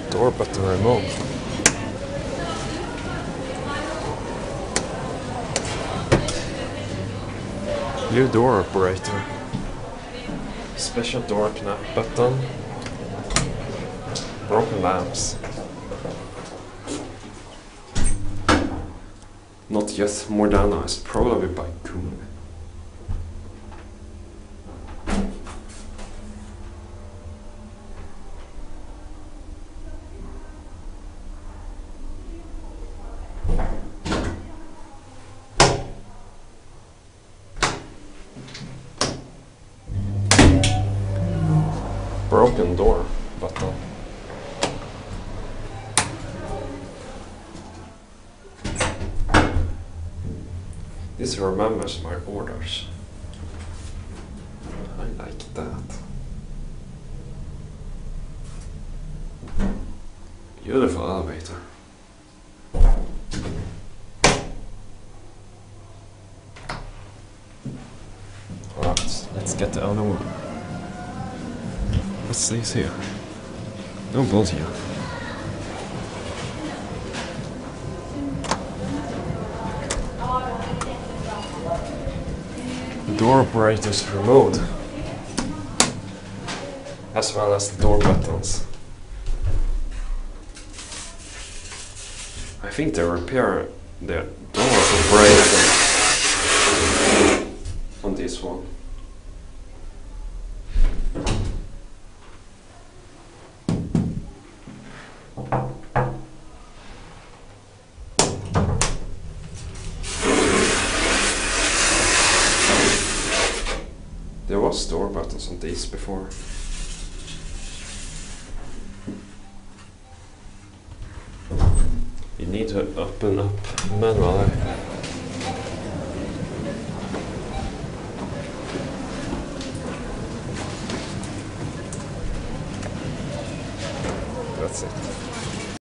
Door button remote. New door operator. Special door knap button. Broken lamps. Not yet modernized, probably by Kuhn. Broken door button. This remembers my orders. I like that. Beautiful elevator. Alright, let's get the other one. What's this here? No blood here. The door operator's remote, as well as the door buttons. I think they repair the door operator on this one. There was door buttons on these before. You need to open up manually. That's it.